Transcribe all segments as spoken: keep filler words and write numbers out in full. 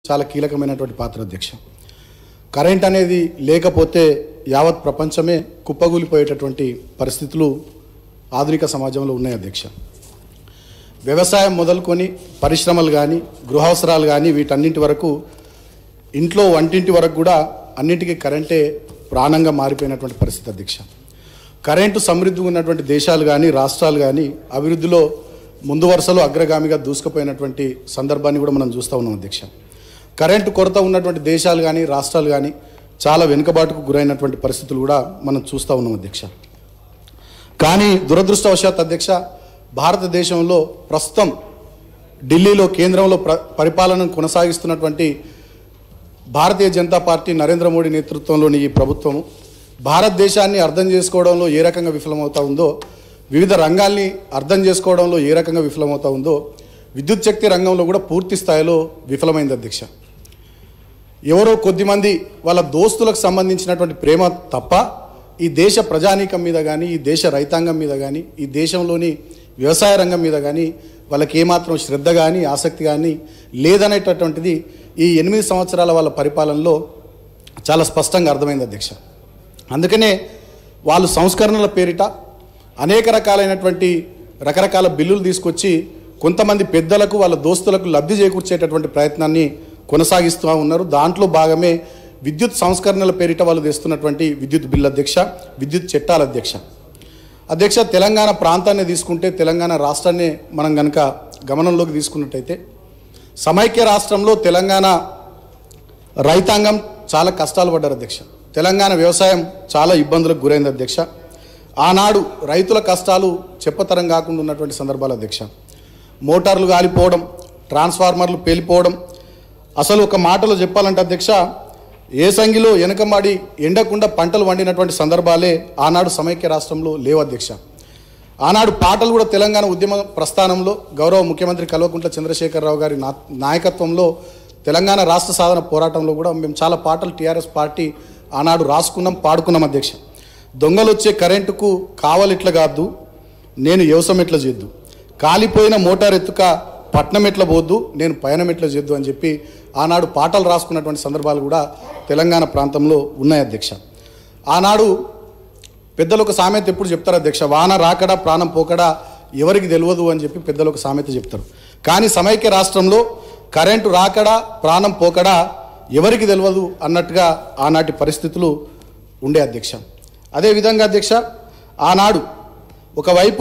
చాలా కీలకమైనటువంటి పాత్ర అధ్యక్ష. కరెంట్ అనేది లేకపోతే యావత్ ప్రపంచమే కుప్పగూలిపోయేటటువంటి పరిస్థితులు ఆధునిక సమాజంలో ఉన్నాయి అధ్యక్ష. వ్యవసాయం మొదలుకొని పరిశ్రమలు కానీ గృహావసరాలు కానీ వీటన్నింటి వరకు ఇంట్లో వంటింటి వరకు కూడా అన్నింటికీ కరెంటే ప్రాణంగా మారిపోయినటువంటి పరిస్థితి అధ్యక్ష. కరెంటు సమృద్ధి ఉన్నటువంటి దేశాలు కానీ రాష్ట్రాలు కానీ అభివృద్ధిలో ముందు వరుసలో అగ్రగామిగా దూసుకుపోయినటువంటి సందర్భాన్ని కూడా మనం చూస్తూ ఉన్నాం అధ్యక్ష. కరెంటు కొరత ఉన్నటువంటి దేశాలు కానీ రాష్ట్రాలు కానీ చాలా వెనుకబాటుకు గురైనటువంటి పరిస్థితులు కూడా మనం చూస్తూ ఉన్నాం అధ్యక్ష. కానీ దురదృష్టవశాత్ అధ్యక్ష, భారతదేశంలో ప్రస్తుతం ఢిల్లీలో కేంద్రంలో ప్ర పరిపాలనను కొనసాగిస్తున్నటువంటి భారతీయ జనతా పార్టీ నరేంద్ర మోడీ నేతృత్వంలోని ఈ ప్రభుత్వము భారతదేశాన్ని అర్థం చేసుకోవడంలో ఏ రకంగా విఫలమవుతా ఉందో, వివిధ రంగాల్ని అర్థం చేసుకోవడంలో ఏ రకంగా విఫలమవుతా ఉందో, విద్యుత్ శక్తి రంగంలో కూడా పూర్తి స్థాయిలో విఫలమైంది అధ్యక్ష. ఎవరో కొద్దిమంది వాళ్ళ దోస్తులకు సంబంధించినటువంటి ప్రేమ తప్ప ఈ దేశ ప్రజానీకం మీద కానీ ఈ దేశ రైతాంగం మీద కానీ ఈ దేశంలోని వ్యవసాయ రంగం మీద కానీ వాళ్ళకి ఏమాత్రం శ్రద్ధ కానీ ఆసక్తి కానీ లేదనేటటువంటిది ఈ ఎనిమిది సంవత్సరాల వాళ్ళ పరిపాలనలో చాలా స్పష్టంగా అర్థమైంది అధ్యక్ష. అందుకనే వాళ్ళు సంస్కరణల పేరిట అనేక రకాలైనటువంటి రకరకాల బిల్లులు తీసుకొచ్చి కొంతమంది పెద్దలకు వాళ్ళ దోస్తులకు లబ్ధి చేకూర్చేటటువంటి ప్రయత్నాన్ని కొనసాగిస్తూ ఉన్నారు. దాంట్లో భాగమే విద్యుత్ సంస్కరణల పేరిట వాళ్ళు తెస్తున్నటువంటి విద్యుత్ బిల్లు అధ్యక్ష, విద్యుత్ చట్టాల అధ్యక్ష. అధ్యక్ష, తెలంగాణ ప్రాంతాన్ని తీసుకుంటే తెలంగాణ రాష్ట్రాన్ని మనం కనుక గమనంలోకి తీసుకున్నట్టయితే సమైక్య రాష్ట్రంలో తెలంగాణ రైతాంగం చాలా కష్టాలు పడ్డారు అధ్యక్ష. తెలంగాణ వ్యవసాయం చాలా ఇబ్బందులకు గురైంది అధ్యక్ష. ఆనాడు రైతుల కష్టాలు చెప్పతరం కాకుండా ఉన్నటువంటి సందర్భాలు అధ్యక్ష. మోటార్లు కాలిపోవడం, ట్రాన్స్ఫార్మర్లు పేలిపోవడం, అసలు ఒక మాటలో చెప్పాలంటే అధ్యక్ష, ఏసంగిలో వెనకమాడి ఎండకుండా పంటలు వండినటువంటి సందర్భాలే ఆనాడు సమైక్య రాష్ట్రంలో లేవు అధ్యక్ష. ఆనాడు పాటలు కూడా తెలంగాణ ఉద్యమ ప్రస్థానంలో గౌరవ ముఖ్యమంత్రి కల్వకుంట్ల చంద్రశేఖరరావు గారి నా నాయకత్వంలో తెలంగాణ రాష్ట్ర సాధన పోరాటంలో కూడా మేము చాలా పాటలు టీఆర్ఎస్ పార్టీ ఆనాడు రాసుకున్నాం, పాడుకున్నాం అధ్యక్ష. దొంగలు వచ్చే కరెంటుకు కావలిట్ల కాదు, నేను వ్యవసాయం ఎట్లా చేద్దు, కాలిపోయిన మోటార్ ఎత్తుక పట్నం ఎట్లా పోద్దు, నేను పయనం ఎట్లా చేద్దు అని చెప్పి ఆనాడు పాటలు రాసుకున్నటువంటి సందర్భాలు కూడా తెలంగాణ ప్రాంతంలో ఉన్నాయి అధ్యక్ష. ఆనాడు పెద్దలు ఒక సామెత ఎప్పుడు చెప్తారు అధ్యక్ష, వాన రాకడా ప్రాణం పోకడా ఎవరికి తెలియదు అని చెప్పి పెద్దలు ఒక సామెత చెప్తారు. కానీ సమైక్య రాష్ట్రంలో కరెంటు రాకడా ప్రాణం పోకడా ఎవరికి తెలియదు అన్నట్టుగా ఆనాటి పరిస్థితులు ఉండే అధ్యక్ష. అదేవిధంగా అధ్యక్ష, ఆనాడు ఒకవైపు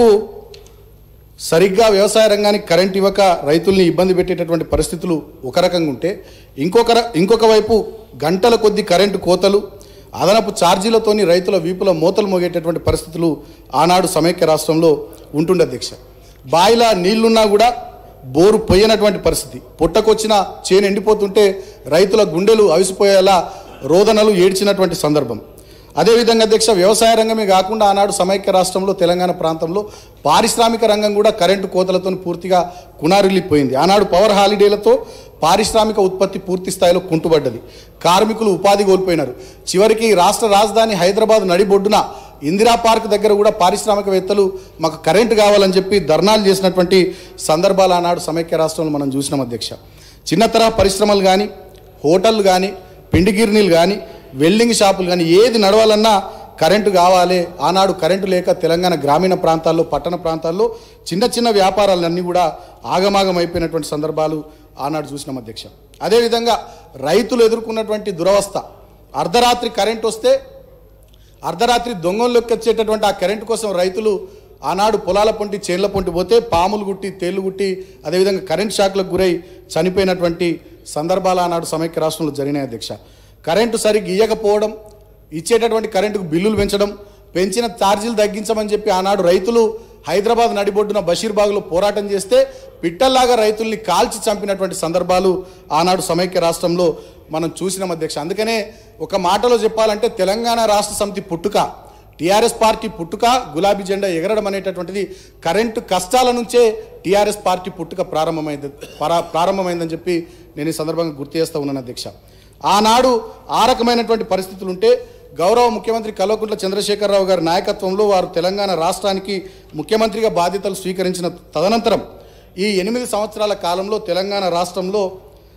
సరిగ్గా వ్యవసాయ రంగానికి కరెంట్ ఇవ్వక రైతుల్ని ఇబ్బంది పెట్టేటటువంటి పరిస్థితులు ఒక రకంగా ఉంటే, ఇంకొక ఇంకొక వైపు గంటల కొద్ది కరెంటు కోతలు, అదనపు ఛార్జీలతోని రైతుల వీపుల మూతలు మోగేటటువంటి పరిస్థితులు ఆనాడు సమైక్య రాష్ట్రంలో ఉంటుండే అధ్యక్ష. బాయిలా నీళ్లున్నా కూడా బోరు పోయినటువంటి పరిస్థితి, పుట్టకొచ్చిన చేను ఎండిపోతుంటే రైతుల గుండెలు అవిసిపోయేలా రోదనలు ఏడ్చినటువంటి సందర్భం. అదేవిధంగా అధ్యక్ష, వ్యవసాయ రంగమే కాకుండా ఆనాడు సమైక్య రాష్ట్రంలో తెలంగాణ ప్రాంతంలో పారిశ్రామిక రంగం కూడా కరెంటు కోతలతో పూర్తిగా కునారిల్లిపోయింది. ఆనాడు పవర్ హాలిడేలతో పారిశ్రామిక ఉత్పత్తి పూర్తి స్థాయిలో కుంటుపడ్డది. కార్మికులు ఉపాధి కోల్పోయినారు. చివరికి రాష్ట్ర రాజధాని హైదరాబాద్ నడిబొడ్డున ఇందిరా పార్క్ దగ్గర కూడా పారిశ్రామికవేత్తలు మాకు కరెంటు కావాలని చెప్పి ధర్నాలు చేసినటువంటి సందర్భాలు ఆనాడు సమైక్య రాష్ట్రంలో మనం చూసినాం అధ్యక్ష. చిన్న తరహా పరిశ్రమలు కానీ, హోటళ్ళు కానీ, పిండి గిర్నీలు కానీ, వెల్డింగ్ షాపులు కానీ ఏది నడవాలన్నా కరెంటు కావాలి. ఆనాడు కరెంటు లేక తెలంగాణ గ్రామీణ ప్రాంతాల్లో, పట్టణ ప్రాంతాల్లో చిన్న చిన్న వ్యాపారాలన్నీ కూడా ఆగమాగం అయిపోయినటువంటి సందర్భాలు ఆనాడు చూసినాం అధ్యక్ష. అదేవిధంగా రైతులు ఎదుర్కొన్నటువంటి దురవస్థ, అర్ధరాత్రి కరెంటు వస్తే అర్ధరాత్రి దొంగల్లోకి వచ్చేటటువంటి ఆ కరెంటు కోసం రైతులు ఆనాడు పొలాల పొంటి చేళ్ల పొంటి పోతే పాములు గుట్టి తేళ్లు గుట్టి అదేవిధంగా కరెంట్ షాక్లకు గురై చనిపోయినటువంటి సందర్భాలు ఆనాడు సమైక్య రాష్ట్రంలో జరిగినాయి అధ్యక్ష. కరెంటు సరిగ్గా ఇవ్వకపోవడం, ఇచ్చేటటువంటి కరెంటుకు బిల్లులు పెంచడం, పెంచిన ఛార్జీలు తగ్గించమని చెప్పి ఆనాడు రైతులు హైదరాబాద్ నడిబొడ్డున బషీర్బాగ్లో పోరాటం చేస్తే పిట్టల్లాగా రైతుల్ని కాల్చి చంపినటువంటి సందర్భాలు ఆనాడు సమైక్య రాష్ట్రంలో మనం చూసినాం అధ్యక్ష. అందుకనే ఒక మాటలో చెప్పాలంటే తెలంగాణ రాష్ట్ర సమితి పుట్టుక, టీఆర్ఎస్ పార్టీ పుట్టుక, గులాబీ జెండా ఎగరడం అనేటటువంటిది కరెంటు కష్టాల నుంచే టీఆర్ఎస్ పార్టీ పుట్టుక ప్రారంభమైంది ప్రారంభమైందని చెప్పి నేను ఈ సందర్భంగా గుర్తు చేస్తూ ఉన్నాను అధ్యక్ష. ఆనాడు ఆ రకమైనటువంటి పరిస్థితులు ఉంటే గౌరవ ముఖ్యమంత్రి కల్వకుంట్ల చంద్రశేఖరరావు గారి నాయకత్వంలో వారు తెలంగాణ రాష్ట్రానికి ముఖ్యమంత్రిగా బాధ్యతలు స్వీకరించిన తదనంతరం ఈ ఎనిమిది సంవత్సరాల కాలంలో తెలంగాణ రాష్ట్రంలో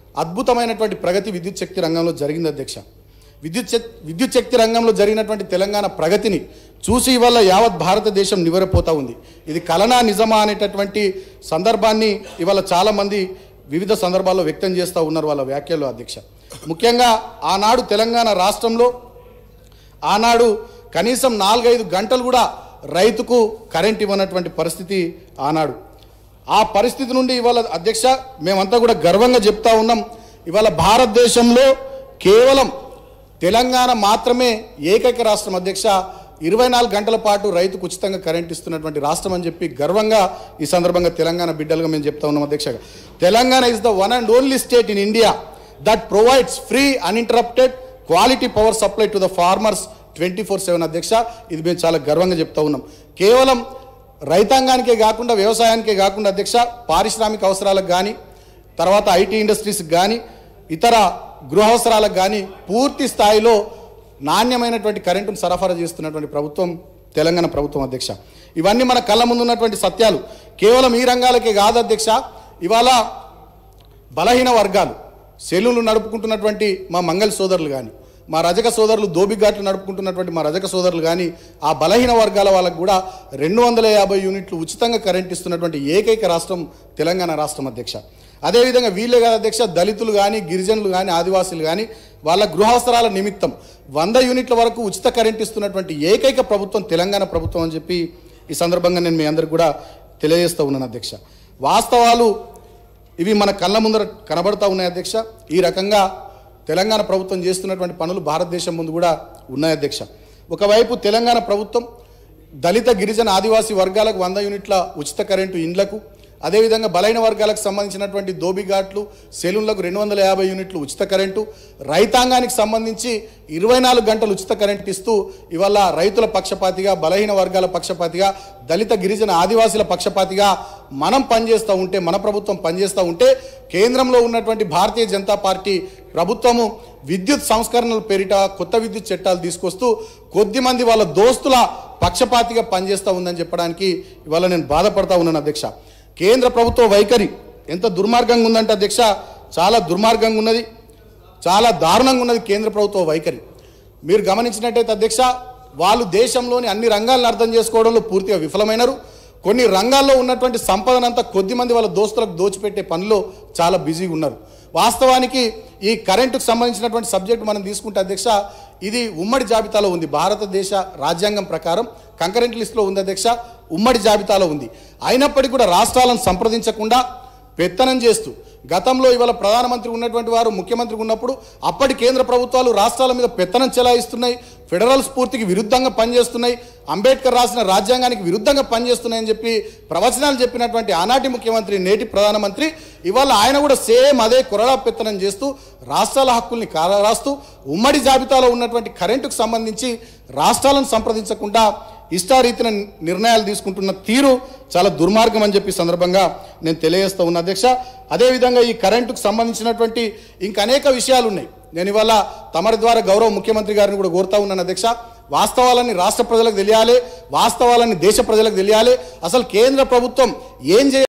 అద్భుతమైనటువంటి ప్రగతి విద్యుత్ శక్తి రంగంలో జరిగింది అధ్యక్ష. విద్యుత్ విద్యుత్ శక్తి రంగంలో జరిగినటువంటి తెలంగాణ ప్రగతిని చూసి ఇవాళ యావత్ భారతదేశం నివరపోతూ ఉంది. ఇది కలనా నిజమా అనేటటువంటి సందర్భాన్ని ఇవాళ చాలామంది వివిధ సందర్భాల్లో వ్యక్తం చేస్తూ ఉన్నారు వాళ్ళ వ్యాఖ్యలు అధ్యక్ష. ముఖ్యంగా ఆనాడు తెలంగాణ రాష్ట్రంలో ఆనాడు కనీసం నాలుగైదు గంటలు కూడా రైతుకు కరెంట్ ఇవ్వనటువంటి పరిస్థితి ఆనాడు. ఆ పరిస్థితి నుండి ఇవాళ అధ్యక్ష మేమంతా కూడా గర్వంగా చెప్తా ఉన్నాం. ఇవాళ భారతదేశంలో కేవలం తెలంగాణ మాత్రమే ఏకైక రాష్ట్రం అధ్యక్ష ఇరవై నాలుగు గంటల పాటు రైతుకు ఉచితంగా కరెంట్ ఇస్తున్నటువంటి రాష్ట్రం అని చెప్పి గర్వంగా ఈ సందర్భంగా తెలంగాణ బిడ్డలుగా మేము చెప్తా ఉన్నాం అధ్యక్ష. Telangana is the one and only state in India that provides free uninterrupted quality power supply to the farmers twenty four seven అధ్యక్ష. ఇది మేము చాలా గర్వంగా చెప్తా ఉన్నాం. కేవలం రైతాంగానికే కాకుండా వ్యవసాయానికే కాకుండా అధ్యక్ష పారిశ్రామిక అవసరాలకు కానీ తర్వాత ఐటీ ఇండస్ట్రీస్కి కానీ ఇతర గృహ అవసరాలకు కానీ పూర్తి స్థాయిలో నాణ్యమైనటువంటి కరెంటును సరఫరా చేస్తున్నటువంటి ప్రభుత్వం తెలంగాణ ప్రభుత్వం అధ్యక్ష. ఇవన్నీ మన కళ్ళ ముందు ఉన్నటువంటి సత్యాలు. కేవలం ఈ రంగాలకే కాదు అధ్యక్ష, ఇవాళ బలహీన వర్గాలు సెలూన్లు నడుపుకుంటున్నటువంటి మా మంగళ సోదరులు కానీ మా రజక సోదరులు దోబిఘాట్లు నడుపుకుంటున్నటువంటి మా రజక సోదరులు కానీ ఆ బలహీన వర్గాల వాళ్ళకు కూడా రెండు వందల యాభై యూనిట్లు ఉచితంగా కరెంట్ ఇస్తున్నటువంటి ఏకైక రాష్ట్రం తెలంగాణ రాష్ట్రం అధ్యక్ష. అదేవిధంగా వీళ్ళే కాదు అధ్యక్ష, దళితులు కానీ గిరిజనులు కానీ ఆదివాసీలు కానీ వాళ్ళ గృహావసరాల నిమిత్తం వంద యూనిట్ల వరకు ఉచిత కరెంట్ ఇస్తున్నటువంటి ఏకైక ప్రభుత్వం తెలంగాణ ప్రభుత్వం అని చెప్పి ఈ సందర్భంగా నేను మీ అందరికి కూడా తెలియజేస్తూ ఉన్నాను అధ్యక్ష. వాస్తవాలు ఇవి మన కళ్ళ ముందర కనబడతా ఉన్నాయి అధ్యక్ష. ఈ రకంగా తెలంగాణ ప్రభుత్వం చేస్తున్నటువంటి పనులు భారతదేశం ముందు కూడా ఉన్నాయి అధ్యక్ష. ఒకవైపు తెలంగాణ ప్రభుత్వం దళిత గిరిజన ఆదివాసీ వర్గాలకు వంద యూనిట్ల ఉచిత కరెంటు ఇండ్లకు, అదేవిధంగా బలైన వర్గాలకు సంబంధించినటువంటి దోబిఘాట్లు సెలూన్లకు రెండు వందల యాభై యూనిట్లు ఉచిత కరెంటు, రైతాంగానికి సంబంధించి ఇరవై నాలుగు గంటలు ఉచిత కరెంట్ ఇస్తూ ఇవాళ రైతుల పక్షపాతిగా, బలహీన వర్గాల పక్షపాతిగా, దళిత గిరిజన ఆదివాసీల పక్షపాతిగా మనం పనిచేస్తూ ఉంటే, మన ప్రభుత్వం పనిచేస్తూ ఉంటే కేంద్రంలో ఉన్నటువంటి భారతీయ జనతా పార్టీ ప్రభుత్వము విద్యుత్ సంస్కరణల పేరిట కొత్త విద్యుత్ చట్టాలు తీసుకొస్తూ కొద్దిమంది వాళ్ళ దోస్తుల పక్షపాతిగా పనిచేస్తూ ఉందని చెప్పడానికి ఇవాళ నేను బాధపడతా ఉన్నాను అధ్యక్ష. కేంద్ర ప్రభుత్వ వైఖరి ఎంత దుర్మార్గంగా ఉందంటే అధ్యక్ష, చాలా దుర్మార్గంగా ఉన్నది, చాలా దారుణంగా ఉన్నది కేంద్ర ప్రభుత్వ వైఖరి. మీరు గమనించినట్టయితే అధ్యక్ష, వాళ్ళు దేశంలోని అన్ని రంగాలను అర్థం చేసుకోవడంలో పూర్తిగా విఫలమైనరు. కొన్ని రంగాల్లో ఉన్నటువంటి సంపదనంతా కొద్దిమంది వాళ్ళ దోస్తులకు దోచిపెట్టే పనిలో చాలా బిజీగా ఉన్నారు. వాస్తవానికి ఈ కరెంటుకు సంబంధించినటువంటి సబ్జెక్టు మనం తీసుకుంటే అధ్యక్ష, ఇది ఉమ్మడి జాబితాలో ఉంది. భారతదేశ రాజ్యాంగం ప్రకారం కంకరెంట్ లిస్టులో ఉంది అధ్యక్ష, ఉమ్మడి జాబితాలో ఉంది. అయినప్పటికీ కూడా రాష్ట్రాలను సంప్రదించకుండా పెత్తనం చేస్తూ గతంలో ఇవాళ ప్రధానమంత్రి ఉన్నటువంటి వారు ముఖ్యమంత్రి ఉన్నప్పుడు అప్పటి కేంద్ర ప్రభుత్వాలు రాష్ట్రాల మీద పెత్తనం చెలాయిస్తున్నాయి, ఫెడరల్ స్ఫూర్తికి విరుద్ధంగా పనిచేస్తున్నాయి, అంబేద్కర్ రాసిన రాజ్యాంగానికి విరుద్ధంగా పనిచేస్తున్నాయని చెప్పి ప్రవచనాలు చెప్పినటువంటి ఆనాటి ముఖ్యమంత్రి నేటి ప్రధానమంత్రి ఇవాళ ఆయన కూడా సేమ్ అదే కొరడా పెత్తనం చేస్తూ రాష్ట్రాల హక్కుల్ని కాలరాస్తూ ఉమ్మడి జాబితాలో ఉన్నటువంటి కరెంటుకు సంబంధించి రాష్ట్రాలను సంప్రదించకుండా ఇష్టారీతిన నిర్ణయాలు తీసుకుంటున్న తీరు చాలా దుర్మార్గం అని చెప్పి సందర్భంగా నేను తెలియజేస్తూ ఉన్నా అధ్యక్ష. అదేవిధంగా ఈ కరెంటుకు సంబంధించినటువంటి ఇంకా అనేక విషయాలు ఉన్నాయి. నేను ఇవాళ తమరి ద్వారా గౌరవ ముఖ్యమంత్రి గారిని కూడా కోరుతా ఉన్నాను అధ్యక్ష. వాస్తవాలన్నీ రాష్ట్ర ప్రజలకు తెలియాలి, వాస్తవాలన్నీ దేశ ప్రజలకు తెలియాలి. అసలు కేంద్ర ప్రభుత్వం ఏం చేయాలి